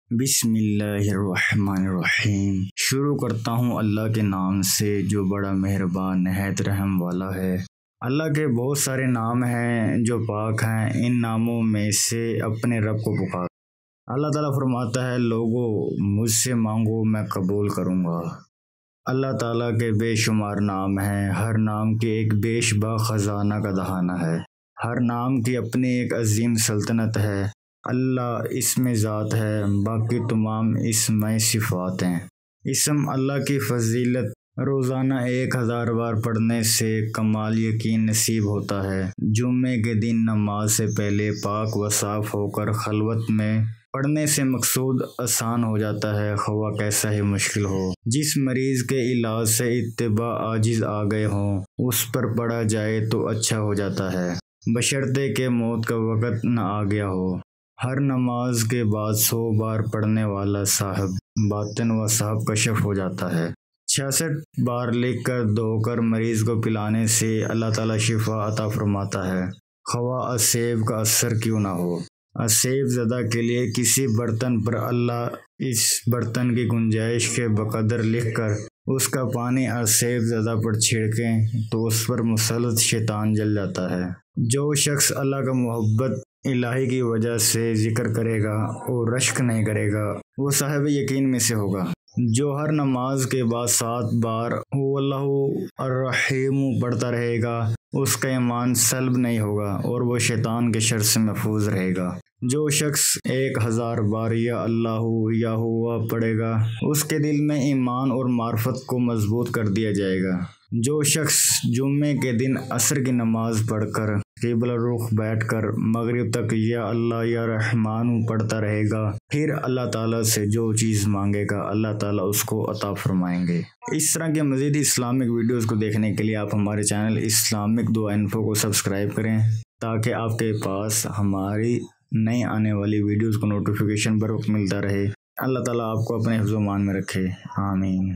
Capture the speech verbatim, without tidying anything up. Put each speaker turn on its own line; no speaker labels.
बिस्मिल्लाहिर्रहमानिर्रहीम। शुरू करता हूँ अल्लाह के नाम से जो बड़ा मेहरबान नहायत रहम वाला है। अल्लाह के बहुत सारे नाम हैं जो पाक हैं। इन नामों में से अपने रब को पुकार। अल्लाह ताला फरमाता है, लोगों मुझसे मांगो मैं कबूल करूँगा। अल्लाह ताला के बेशुमार नाम हैं। हर नाम के एक बेशबा खजाना का दहाना है। हर नाम की अपनी एक अजीम सल्तनत है। अल्लाह इसमें ज़ात है, बाकी तमाम इसमें सिफ़ात हैं। इसम अल्लाह की फजीलत रोज़ाना एक हज़ार बार पढ़ने से कमाल यकीन नसीब होता है। जुम्मे के दिन नमाज से पहले पाक व साफ़ होकर खलवत में पढ़ने से मकसूद आसान हो जाता है, ख्वा कैसा ही मुश्किल हो। जिस मरीज़ के इलाज से इत्तिबा आजिज़ आ गए हों उस पर पढ़ा जाए तो अच्छा हो जाता है, बशर्ते के मौत का वक़्त न आ गया हो। हर नमाज के बाद सौ बार पढ़ने वाला साहब बातिन व साहब कशफ हो जाता है। छियासठ बार लिख कर धोकर मरीज़ को पिलाने से अल्लाह ताला शिफा अता फरमाता है, ख्वा असेब का असर क्यों ना हो। असेब ज़दा के लिए किसी बर्तन पर अल्लाह इस बर्तन की गुंजाइश के बकदर लिख कर उसका पानी असेब ज़दा पर छिड़कें तो उस पर मुसलत शैतान जल जाता है। जो शख्स अल्लाह का मोहब्बत इलाही की वजह से जिक्र करेगा और रश्क नहीं करेगा वो साहिब यकीन में से होगा। जो हर नमाज के बाद सात बार वल्लाहु अर्रहीम पढ़ता रहेगा उसका ईमान सल्ब नहीं होगा और वो शैतान के शर से महफूज रहेगा। जो शख्स एक हज़ार बार या अल्लाहु या हुआ पढ़ेगा उसके दिल में ईमान और मार्फत को मजबूत कर दिया जाएगा। जो शख्स जुम्मे के दिन असर की नमाज पढ़कर क़िबला रुख बैठकर मगरिब तक या अल्लाह या रहमान पढ़ता रहेगा, फिर अल्लाह ताला से जो चीज़ मांगेगा अल्लाह ताला उसको अता फरमाएंगे। इस तरह के मज़ीद इस्लामिक वीडियोस को देखने के लिए आप हमारे चैनल इस्लामिक दुआ इन्फो को सब्सक्राइब करें ताकि आपके पास हमारी नई आने वाली वीडियोस को नोटिफिकेशन बर वक्त मिलता रहे। अल्लाह ताला आपको अपने हिफ्ज़-ओ-मान में रखे, आमीन।